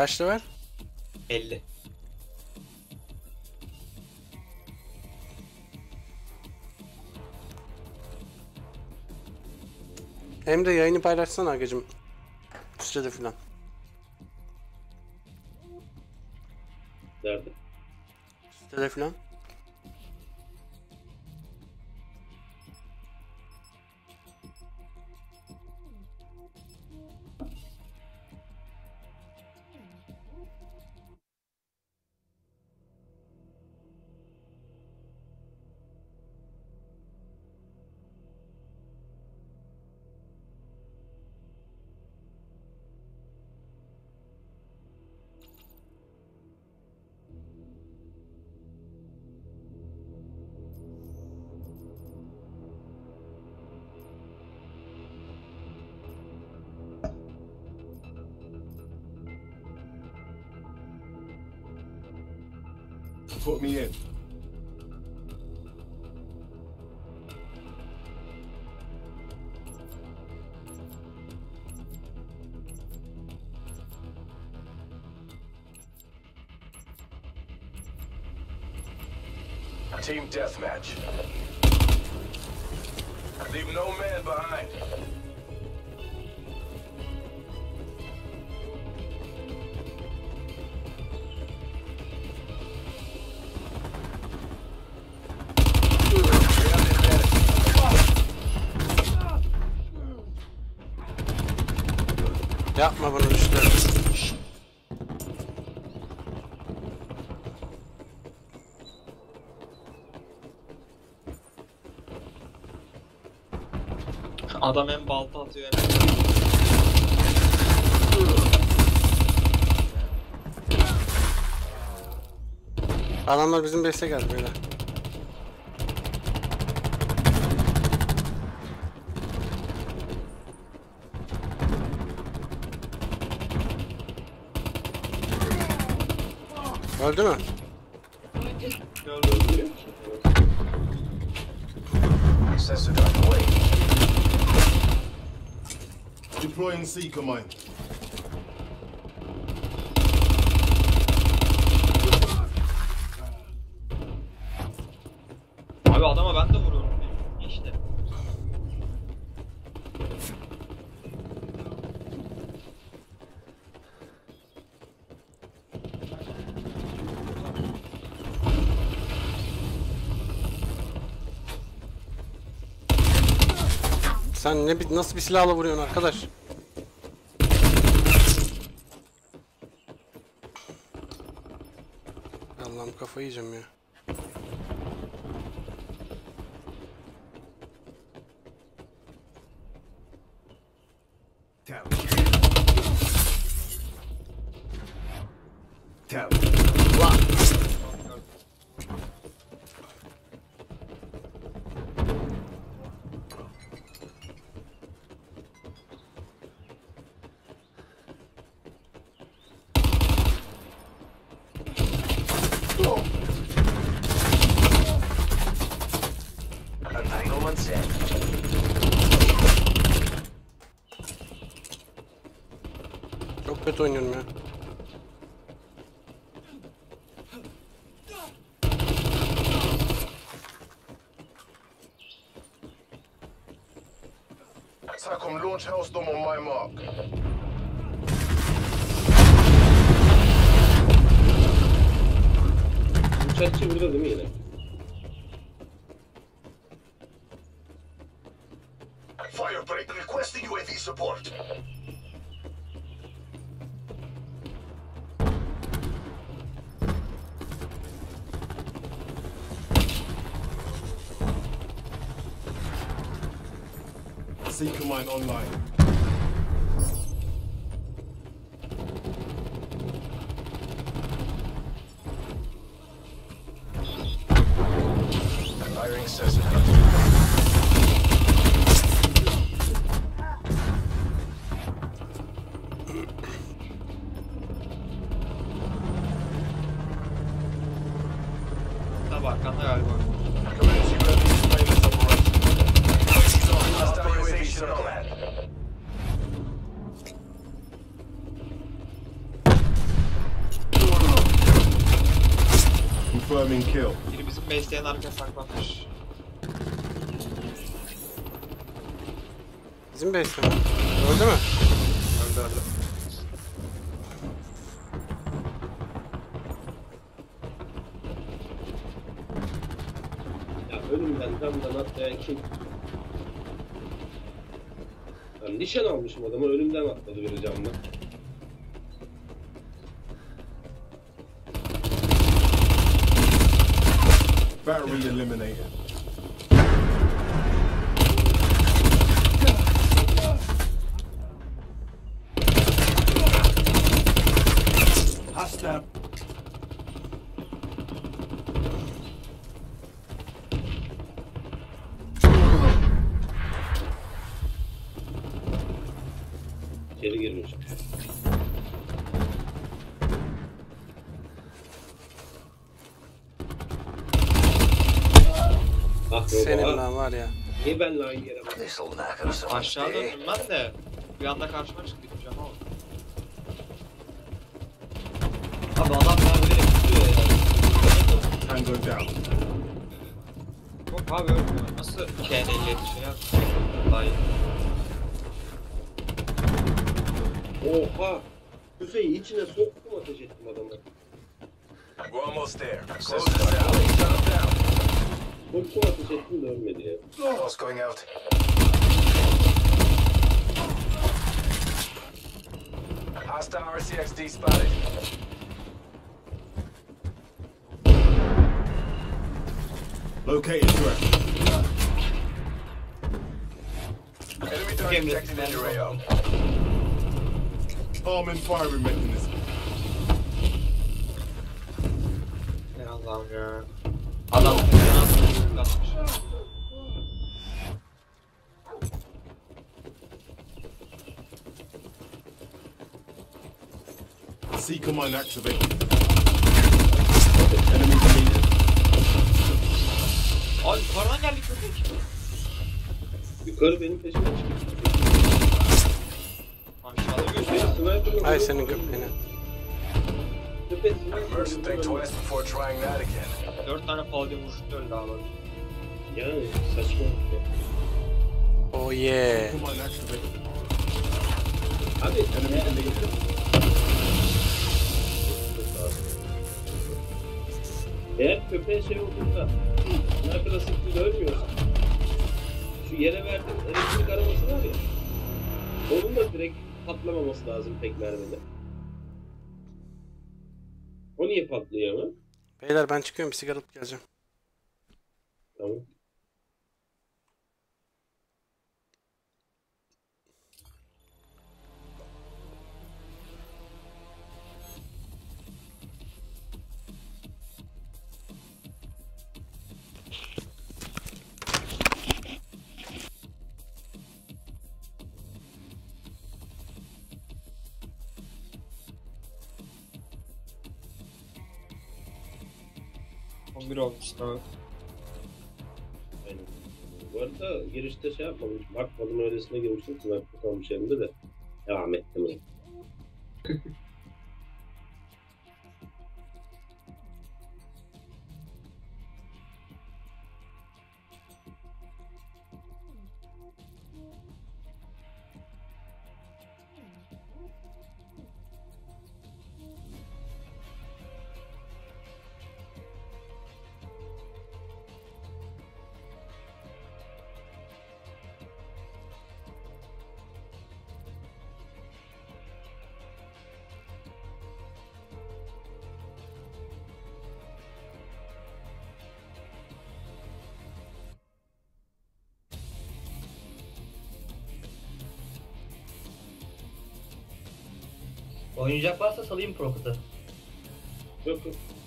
Kaç level? 50. Hem de yayını paylaşsana Agacım. Sitede filan. Nerede? Sitede filan. Put me in. Team deathmatch. Leave no man behind. Yapma bunu işte. Adam hem balta atıyor hem... Adamlar bizim base'e geldi böyle. Öldü mü? Gördüm. Sensor on the way. Deploying seeker mine. Abi adama ben de vuruyorum. İşte. Sen nasıl bir silahla vuruyorsun arkadaş? Allah'ım kafayı yiyeceğim ya. Tap. Tap. Entanglement set. Çok kötü oynuyorum ya. Tacom launch Hellstorm on my mark. Uçakçı burada değil mi yine? Firebreak requesting UAV support. Seeker mine online. Firing sensor. Tabi arkanda galiba. Commence UAV surveillance operation. Hostile UAV circle. Confirming kill. Biri bizim base'leyen arkaya saklanmış. Bizim base'te mi? Öldü mü? Öldü. Ya önümden camdan atlayan kim? Ben nişan almışım adamı, önümden atladı biri camdan. Battery eliminated. Hostile. İçeri girmiş. Ah Senin baba. lan var ya. Niye benle aynı yere bak? This'll knock us on Aşağı döndüm ben de. Bir anda karşıma çıktı gideceğim ama. Abi adam daha böyle tutuyor ya. Tango down. Yok abi ölmüyor. Nasıl KN50 şey yap? Daha iyi. Oha! Tüfeği içine soktum, ateş ettim adamı. We're almost there. Close this out. Shut them down. Soktum, ateş ettim de ölmedi ya. Boss going out. Hostile RCXD spotted. Located threat. Enemy target detected in your AO. Arm and firing mechanism. Ne Allah'ım ya. Adam nasıl atmış. Seeker mine activated. Enemy deleted. Abi yukarıdan geldik köpek. Yukarı benim peşime çıktı. Aşağıda gösteriyor. Sniper'la Ay senin gökbeni. Köpek Mercy think sniper'la twice before trying that again. 4 tane paladin vuruştu öldü abi. yani saçma. Oh yeah. Seeker mine activated. Abi Enemy deleted. eğer köpeğe şey olduğunda sniper'la sıktığında ölmüyorsa, şu yere verdiğin elektrik araması var ya, onun da direkt patlamaması lazım tek mermide. O niye patlıyor ama? Beyler ben çıkıyorum, bir sigara alıp geleceğim. Tamam. Bir olmuş abi. Aynen. Bu arada girişte şey yapmamış, bakmadım öylesine girmiştim, sniper kalmış elimde de devam ettim. Oyuncak varsa salayım Prokut'u. Yok yok.